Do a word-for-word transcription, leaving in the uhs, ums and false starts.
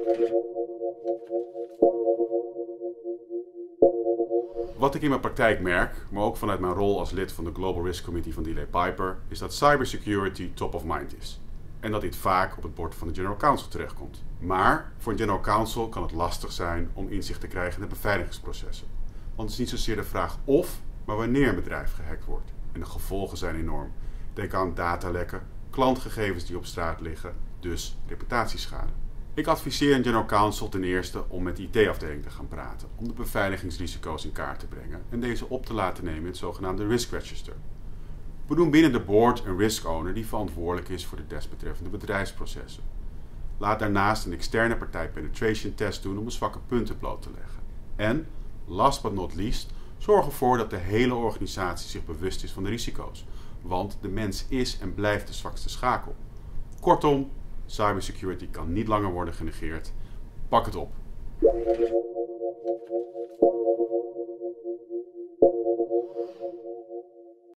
Wat ik in mijn praktijk merk, maar ook vanuit mijn rol als lid van de Global Risk Committee van D L A Piper, is dat cybersecurity top of mind is. En dat dit vaak op het bord van de General Counsel terechtkomt. Maar voor een General Counsel kan het lastig zijn om inzicht te krijgen in de beveiligingsprocessen. Want het is niet zozeer de vraag of, maar wanneer een bedrijf gehackt wordt. En de gevolgen zijn enorm. Denk aan datalekken, klantgegevens die op straat liggen, dus reputatieschade. Ik adviseer een General Counsel ten eerste om met de I T-afdeling te gaan praten, om de beveiligingsrisico's in kaart te brengen en deze op te laten nemen in het zogenaamde Risk Register. We doen binnen de board een risk owner die verantwoordelijk is voor de desbetreffende bedrijfsprocessen. Laat daarnaast een externe partij penetration test doen om de zwakke punten bloot te leggen. En, last but not least, zorg ervoor dat de hele organisatie zich bewust is van de risico's. Want de mens is en blijft de zwakste schakel. Kortom, cybersecurity kan niet langer worden genegeerd. Pak het op.